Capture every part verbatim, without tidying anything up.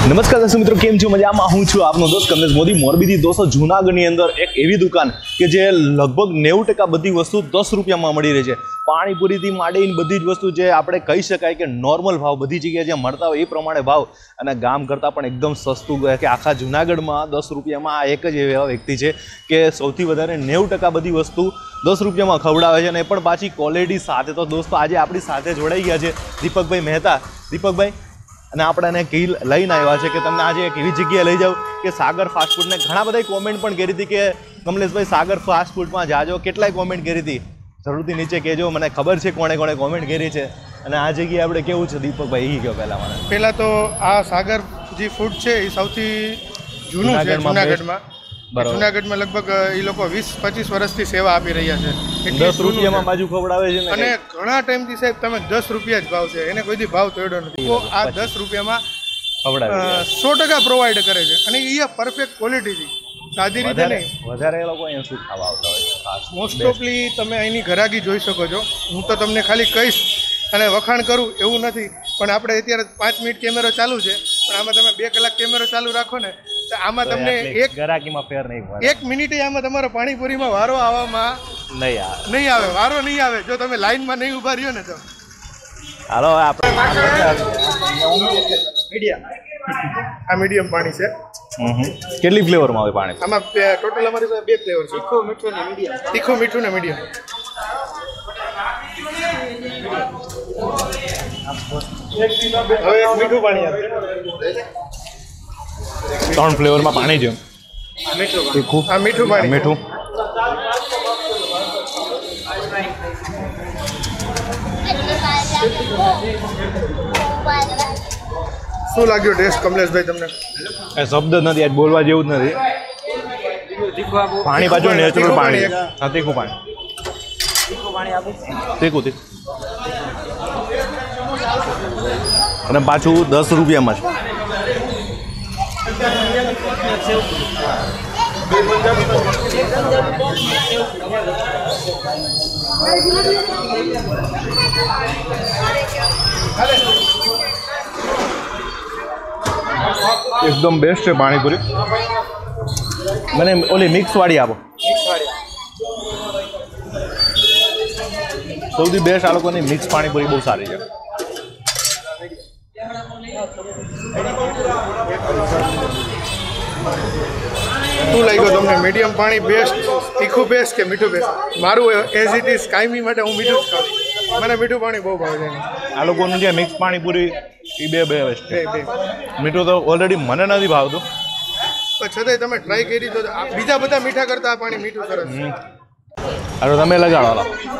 નમસ્કાર દર્શક મિત્રો, કેમ છો? મજામાં હું છું આપનો દોસ્ત કમલેશ મોદી મોરબીથી. દોસ્તો જૂનાગઢની અંદર એક એવી દુકાન કે જે લગભગ નેવું ટકા બધી વસ્તુ દસ રૂપિયામાં મળી રહી છે. પાણીપુરીથી માંડીને બધી જ વસ્તુ જે આપણે કહી શકાય કે નોર્મલ ભાવ બધી જગ્યાએ જે મળતા હોય એ પ્રમાણે ભાવ, અને ગામ કરતાં પણ એકદમ સસ્તું કે આખા જૂનાગઢમાં દસ રૂપિયામાં આ એક જ એવા વ્યક્તિ છે કે સૌથી વધારે નેવું ટકા બધી વસ્તુ દસ રૂપિયામાં ખવડાવે છે, અને એ પણ પાછી ક્વોલિટી સાથે. તો દોસ્તો આજે આપણી સાથે જોડાઈ ગયા છે દીપકભાઈ મહેતા. દીપકભાઈ, અને આપણે એને કી લઈને આવ્યા છે કે તમને આજે એક એવી જગ્યાએ લઈ જાઉં કે સાગર ફાસ્ટફૂડને ઘણા બધા કોમેન્ટ પણ કરી હતી કે કમલેશભાઈ સાગર ફાસ્ટફૂડમાં જાજો. કેટલાય કોમેન્ટ કરી હતી, જરૂરથી નીચે કહેજો, મને ખબર છે કોણે કોણે કોમેન્ટ કરી છે. અને આ જગ્યાએ આપણે કેવું છે દીપકભાઈ એ કહો પહેલાં મને. પહેલાં તો આ સાગર જે ફૂડ છે એ સૌથી જૂનું છે જૂનાગઢમાં. જૂનાગઢમાં લગભગ એ લોકો વીસ પચીસ વર્ષથી સેવા આપી રહ્યા છે. દસ રૂપિયામાં બાજુ ખવડાવે છે અને ઘણા ટાઈમથી સાહેબ તમે દસ રૂપિયા જ ભાવ છે, એને કોઈ દી ભાવ તોડ્યો નથી. તો આ દસ રૂપિયામાં ખવડાવે સો ટકા પ્રોવાઈડ કરે છે, અને એ પરફેક્ટ ક્વોલિટીથી, સાદી રીતે નહીં. વધારે એ લોકો અહીંયા શું ખાવા આવતા હોય? મોસ્ટ ઓફલી તમે અહીંની ઘરાકી જોઈ શકો છો. હું તો તમને ખાલી કહીશ અને વખાણ કરું એવું નથી, પણ આપણે અત્યારે પાંચ મિનિટ કેમેરો ચાલુ છે, પણ આમાં તમે બે કલાક કેમેરો ચાલુ રાખો ને તો આમાં તમને એક ગરાકીમાં ફેર નહીં, એક મિનિટે આમાં તમારો પાણીપુરીમાં વારો આવવામાં નહીં આવે નહીં આવે વારો નહીં આવે જો તમે લાઈનમાં નહીં ઉભા રહ્યો ને તો. હાલો આપણે આ મીડિયમ પાણી છે. કેટલી ફ્લેવરમાં આવે પાણી? આમાં ટોટલ અમારી પાસે બે ફ્લેવર છે, તીખું મીઠું ને મીડિયમ. તીખું મીઠું ને મીડિયમ. હવે એક મીઠું પાણી આપે. ત્રણ ફ્લેવરમાં પાણી છે. તીખું, આ મીઠું પાણી. મીઠું. શું લાગ્યો ટેસ્ટ કમલેશભાઈ તમને? એ શબ્દ નથી, આજ બોલવા જેવું જ નથી. પાણી પાછું નેચરલ પાણી. હા, તીખું પાણી. તીખું તીખું અને પાછું દસ રૂપિયામાં છે. એકદમ બેસ્ટ છે પાણીપુરી. મને ઓલી મિક્સ વાળી આપો. સૌથી બેસ્ટ આ લોકોની મિક્સ પાણીપુરી બહુ સારી છે. શું લાગ્યું તમને? મીડિયમ પાણી બેસ્ટ, તીખું બેસ્ટ કે મીઠું બેસ્ટ? મારું એઝ ઇટ ઇઝ કાયમી માટે હું મીઠું જ ખાઉં. મને મીઠું પાણી બહુ ભાવે છે. આ લોકોનું જે મિક્સ પાણીપુરી એ બે બે બેસ્ટ છે. મીઠું તો ઓલરેડી મને નથી ભાવતું, પણ છતાંય તમે ટ્રાય કરી તો બીજા બધા મીઠા કરતા આ પાણી મીઠું સરસ. અરે તમે લગાડો.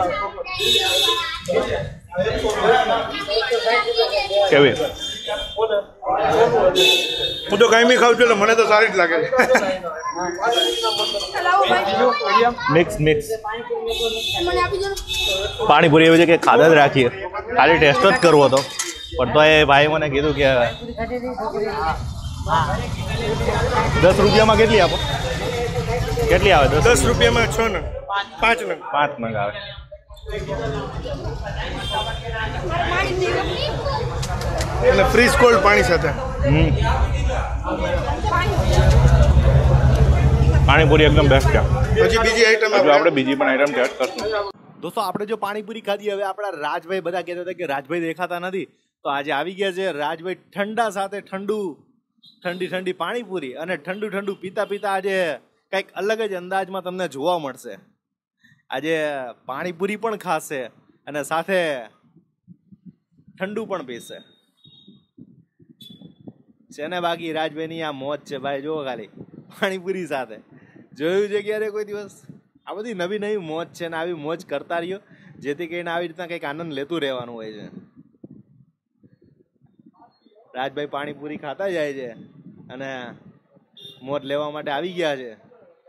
કેવી? હું તો કાયમી ખાઉં છું એટલે મને તો સારી જ લાગે છે. મિક્સ મિક્સ પાણીપુરી એવી છે કે ખાધા જ રાખીએ, ખાલી ટેસ્ટ જ કરવો હતો. પણ તો એ ભાઈ મને કીધું કે દસ રૂપિયામાં કેટલી આપો? કેટલી આવે? દસ રૂપિયામાં છ નંગ, પાંચ નંગ. પાંચ નંગ આવે. એટલે ફ્રીઝ કોલ્ડ પાણી સાથે. હમ પાણીપુરી એકદમ બેસ્ટ છે. પછી બીજી આઈટમ આપણે બીજી પણ આઈટમ ટેસ્ટ કરશું. દોસ્તો આપણે જો પાણીપુરી ખાધી, હવે આપણા રાજભાઈ બધા કહેતા હતા કે રાજભાઈ દેખાતા નથી, તો આજે આવી ગયા છે રાજભાઈ. ઠંડા સાથે ઠંડુ, ઠંડી ઠંડી પાણીપુરી અને ઠંડુ ઠંડુ પીતા પીતા આજે કંઈક અલગ જ અંદાજમાં તમને જોવા મળશે. આજે પાણીપુરી પણ ખાશે અને સાથે ઠંડુ પણ પીશે. છે ને બાકી રાજભાઈની આ મોજ છે ભાઈ. જુઓ ખાલી પાણીપુરી સાથે. જોયું છે ક્યારે કોઈ દિવસ? આ બધી નવી નવી મોજ છે ને આવી મોજ કરતા રહ્યો, જેથી કરીને આવી રીતના કંઈક આનંદ લેતું રહેવાનું હોય છે. રાજભાઈ પાણીપુરી ખાતા જાય છે અને મોજ લેવા માટે આવી ગયા છે.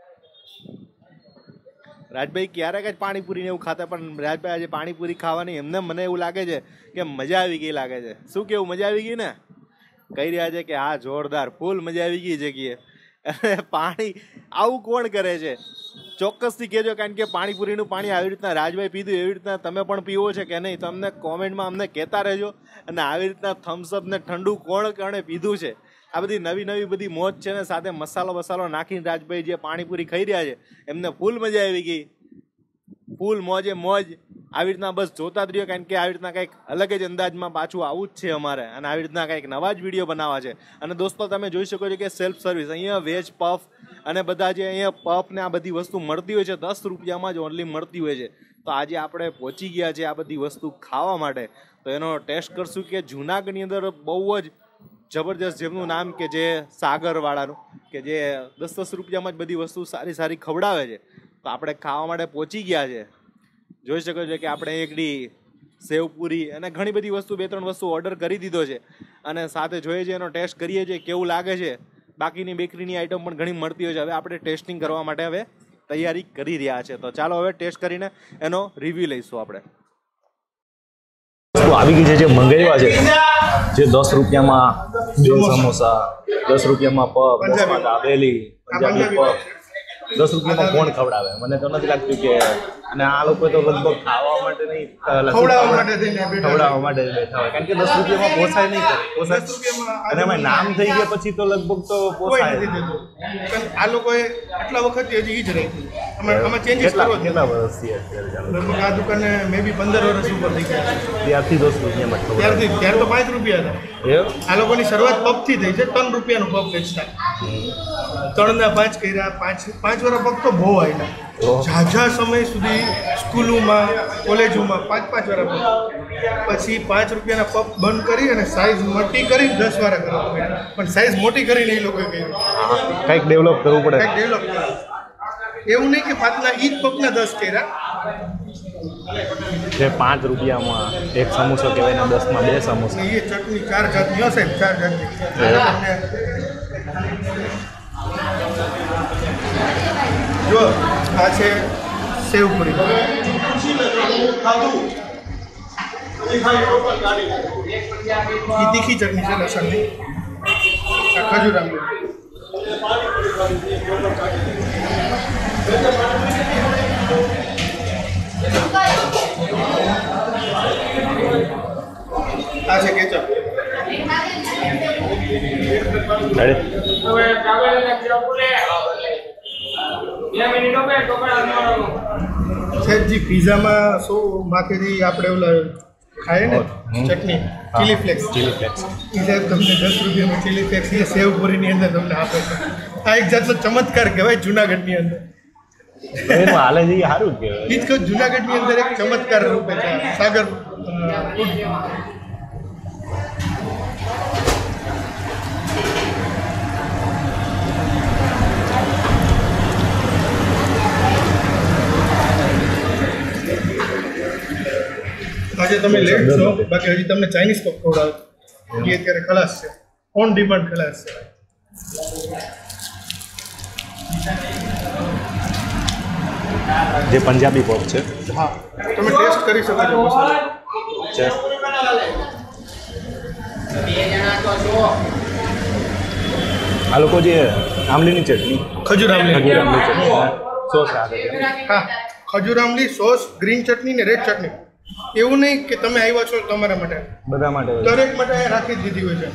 રાજભાઈ ક્યારેક જ પાણીપુરી ને એવું ખાતા, પણ રાજભાઈ આજે પાણીપુરી ખાવાની એમને મને એવું લાગે છે કે મજા આવી ગઈ લાગે છે. શું કેવું? મજા આવી ગઈ ને? કહી રહ્યા છે કે હા જોરદાર ફૂલ મજા આવી ગઈ જગ્યાએ. પાણી આવું કોણ કરે છે? ચોક્કસથી કહેજો, કારણ કે પાણીપુરીનું પાણી આવી રીતના રાજભાઈ પીધું એવી રીતના તમે પણ પીવો છે કે નહીં, તમને કોમેન્ટમાં અમને કહેતા રહેજો. અને આવી રીતના થમ્સઅપ ને ઠંડુ કોણ કોણે પીધું છે આ બધી નવી નવી બધી મોજ છે ને સાથે મસાલો બસાલો નાખીને રાજભાઈ જે પાણીપુરી ખાઈ રહ્યા છે એમને ફૂલ મજા આવી ગઈ, ફૂલ મોજે મોજ. આવી રીતના બસ જોતા જ રહ્યો, કારણ કે આવી રીતના કંઈક અલગ જ અંદાજમાં પાછું આવું જ છે અમારે, અને આવી રીતના કંઈક નવા જ વિડીયો બનાવવા છે. અને દોસ્તો તમે જોઈ શકો છો કે સેલ્ફ સર્વિસ અહીંયા વેજ પફ અને બધા જે અહીંયા પફ ને આ બધી વસ્તુ મળતી હોય છે દસ રૂપિયામાં જ ઓનલી મળતી હોય છે. તો આજે આપણે પહોંચી ગયા છે આ બધી વસ્તુ ખાવા માટે, તો એનો ટેસ્ટ કરશું કે જુનાગઢની અંદર બહુ જ જબરજસ્ત જેમનું નામ કે જે સાગરવાળાનું કે જે દસ દસ રૂપિયામાં જ બધી વસ્તુ સારી સારી ખવડાવે છે. તો આપણે ખાવા માટે પહોંચી ગયા છે. જોઈ શકો છો કે આપણે એકડી સેવપુરી અને ઘણી બધી વસ્તુ બે ત્રણ વસ્તુ ઓર્ડર કરી દીધો છે, અને સાથે જોઈએ છે એનો ટેસ્ટ કરીએ છીએ કેવું લાગે છે. બાકીની બેકરીની આઈટમ પણ ઘણી મળતી હોય છે. હવે આપણે ટેસ્ટિંગ કરવા માટે હવે તૈયારી કરી રહ્યા છે. તો ચાલો હવે ટેસ્ટ કરીને એનો રિવ્યુ લઈશું આપણે. આવી ગઈ છે જે મંગાવ્યા છે, જે દસ રૂપિયામાં બે સમોસા, દસ રૂપિયામાં પફ, દસમાં દાબેલી, પંજાબી પફ, દસ રૂપિયામાં કોણ ખવડાવે? મને તો નથી લાગતું કે, અને આ લોકો તો લગભગ ખાવા માટે નહીં, ખવડાવવા માટે થઈને બેઠા ખવડાવવા માટે બેઠા હોય, કારણ કે દસ રૂપિયામાં પોસાય નહીં, પોસાય. અને એમાં નામ થઈ ગયા પછી તો લગભગ તો પોસાય નથી થતું. પણ આ લોકોએ આટલા વખત હજી ઈ જ રાખ્યું. આમાં આમાં ચેન્જીસ કરવો છે. કેટલા વર્ષથી અત્યારે ચાલુ? લગભગ આ દુકાને મે બી પંદર વર્ષ ઉપર થઈ ગયા છે. ત્યારથી દસ રૂપિયામાં ખવડાવે. ત્યારથી ત્યારે તો પાંચ રૂપિયા હતા. એવું? આ લોકોની શરૂઆત પગથી થઈ છે. ત્રણ રૂપિયાનું પગ વેચતા, ત્રણના પાંચ કર્યા. પાંચ પાંચ વાળા પગ તો બહુ આવેલા. ઝાઝા સમય સુધી સ્કૂલોમાં કોલેજોમાં પાંચ પાંચ વાળા પગ. પછી પાંચ રૂપિયાના પગ બંધ કરી અને સાઈઝ મોટી કરી દસ વાળા કરવા પડ્યા. પણ સાઈઝ મોટી કરીને એ લોકોએ કર્યું. કંઈક ડેવલપ કરવું પડે. કંઈક ડેવલપ કર્યું. એવું નહીં કે પાંચના ઈ જ પગના દસ કર્યા. જે પાંચ રૂપિયામાં એક સમોસો કહેવાય ને દસમાં બે સમોસા. એ ચટણી ચાર જાતની હશે, ચાર જાતની. જો આ છે સેવપુરી, એ તીખી ચટણી છે લસણની. ખજૂર આંબલી, આ છે કેચઅપ. સેજી પીઝામાં શું માથેથી આપણે ઓલા ખાય ને ચટણી ચીલી ફ્લેક્સ, ચીલી ફ્લેક્સ એ સાહેબ તમને દસ રૂપિયામાં ચીલી ફ્લેક્સ એ સેવપુરીની અંદર તમને આપે છે. આ એક જાતનો ચમત્કાર કહેવાય જુનાગઢની અંદર. એનું હાલે છે એ સારું કહેવાય. એ જ કહું, જુનાગઢની અંદર એક ચમત્કાર રૂપે છે સાગર ફૂડ. આજે તમે લેટ છો, બાકી હજી તમને ચાઇનીઝ પફ ખવડાવો. એ અત્યારે ખલાસ છે, ઓન ડિમાન્ડ ખલાસ છે. જે પંજાબી પફ છે. હા, તમે ટેસ્ટ કરી શકો છો મસાલો. છે આ લોકો જે આમલીની ચટણી, ખજૂર આમલી, ખજૂર આમલી ચટણી સોસ આવે છે. હા, ખજૂર આમલી સોસ, ગ્રીન ચટણી ને રેડ ચટણી. એવું નહીં કે તમે આવ્યા છો તમારા માટે, બધા માટે દરેક માટે રાખી જ દીધી હોય છે.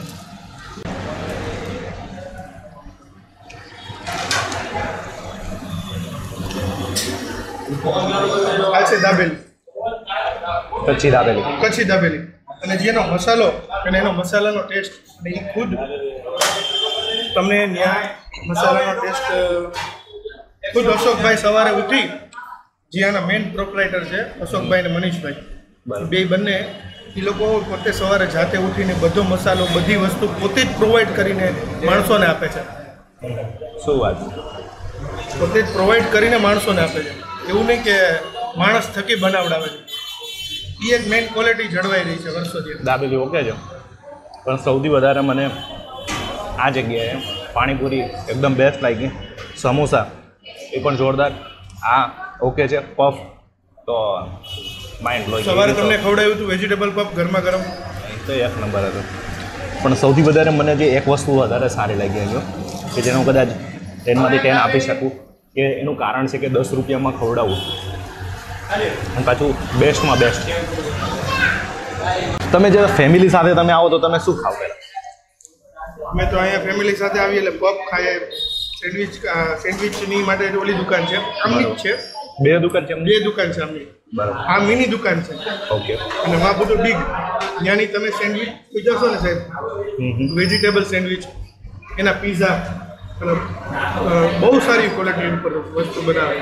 આ છે દાબેલી, કચ્છી દાબેલી. કચ્છી દાબેલી. અને જેનો મસાલો અને એનો મસાલાનો ટેસ્ટ, અને એ ખુદ તમને ત્યાં મસાલાનો ટેસ્ટ ખુદ અશોકભાઈ સવારે ઉઠી, જે આના મેઇન પ્રોપરાઇટર છે અશોકભાઈ અને મનીષભાઈ, બે બંને એ લોકો પોતે સવારે જાતે ઉઠીને બધો મસાલો, બધી વસ્તુ પોતે જ પ્રોવાઈડ કરીને માણસોને આપે છે. શું વાત? પોતે જ પ્રોવાઈડ કરીને માણસોને આપે છે. એવું નહીં કે માણસ થકી બનાવડાવે છે. એ એક મેઇન ક્વોલિટી જળવાઈ રહી છે વર્ષોથી. દાબેલી ઓકે છે, પણ સૌથી વધારે મને આ જગ્યાએ પાણીપુરી એકદમ બેસ્ટ લાગી. સમોસા એ પણ જોરદાર. આ ઓકે છે. પફ તો માઇન્ડ બ્લોઈંગ. સવારે તમને ખવડાવ્યું હતું વેજીટેબલ પફ ગરમા ગરમ, તો એક નંબર હતો. પણ સૌથી વધારે મને જે એક વસ્તુ વધારે સારી લાગી છે કે જેનું કદાચ ટેનમાંથી ટેન આપી શકું, કે એનું કારણ છે કે દસ રૂપિયામાં ખવડાવવું અને પાછું બેસ્ટમાં બેસ્ટ. તમે જ્યારે ફેમિલી સાથે તમે આવો તો તમે શું ખાવ પહેલાં? અમે તો અહીંયા ફેમિલી સાથે આવીએ એટલે પફ ખાઈએ. સેન્ડવિચ સેન્ડવિચની માટે ઓલી દુકાન છે, આમની જ છે. બે દુકાન છે બે દુકાન છે આમની. બરાબર. આ મિની દુકાન છે. ઓકે. અને આ બધું બિગ. ત્યાંની તમે સેન્ડવિચ જશો ને સાહેબ, વેજીટેબલ સેન્ડવિચ, એના પીઝા, અને બહુ સારી ક્વોલિટી ઉપર વસ્તુ બનાવે.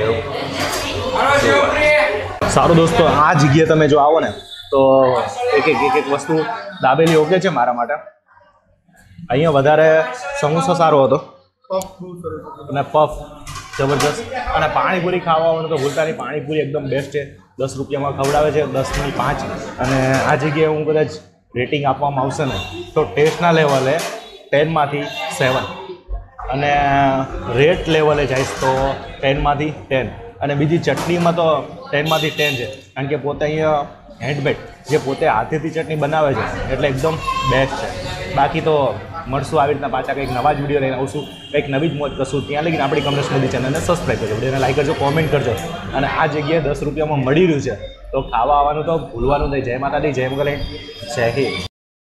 સારું દોસ્તો, આ જગ્યાએ તમે જો આવો ને તો એક એક એક એક વસ્તુ દાબેલી ઓકે છે મારા માટે. અહીંયા વધારે સમોસો સારો હતો પફ બહુ સરસ હતું. અને પફ જબરજસ્ત. અને પાણીપુરી ખાવાનું તો ભૂલતા નહીં, પાણીપુરી એકદમ બેસ્ટ છે. દસ રૂપિયામાં ખવડાવે છે, દસની પાંચ. અને આ જગ્યાએ હું કદાચ રેટિંગ આપવામાં આવશે ને તો ટેસ્ટના લેવલે ટેનમાંથી સેવન, અને રેટ લેવલે જઈશ તો ટેનમાંથી ટેન. અને બીજી ચટણીમાં તો ટેનમાંથી ટેન છે, કારણ કે પોતે અહીંયા હેન્ડમેડ જે પોતે હાથેથી ચટણી બનાવે છે એટલે એકદમ બેસ્ટ છે. બાકી તો મળશું આવી રીતના પાછા કંઈક નવા જ વિડીયો લઈને આવશું, કંઈક નવી જ મોજ કરશું. ત્યાં લગીને આપણી કમલેશ મોદી ચેનલને સબસ્ક્રાઈબ કરજો, વિડીયોને લાઈક કરજો, કોમેન્ટ કરજો. અને આ જગ્યાએ દસ રૂપિયામાં મળી રહ્યું છે તો ખાવા આવવાનું તો ભૂલવાનું નહીં. જય માતાજી, જય મોગલે, જય હિન્દ.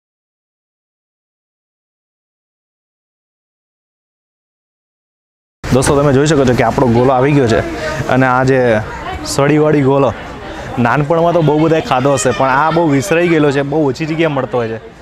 દોસ્તો તમે જોઈ શકો છો કે આપણો ગોલો આવી ગયો છે. અને આ જે સળીવાળી ગોલો નાનપણમાં તો બહુ બધાએ ખાધો હશે, પણ આ બહુ વિસરાઈ ગયેલો છે, બહુ ઓછી જગ્યાએ મળતો હોય છે.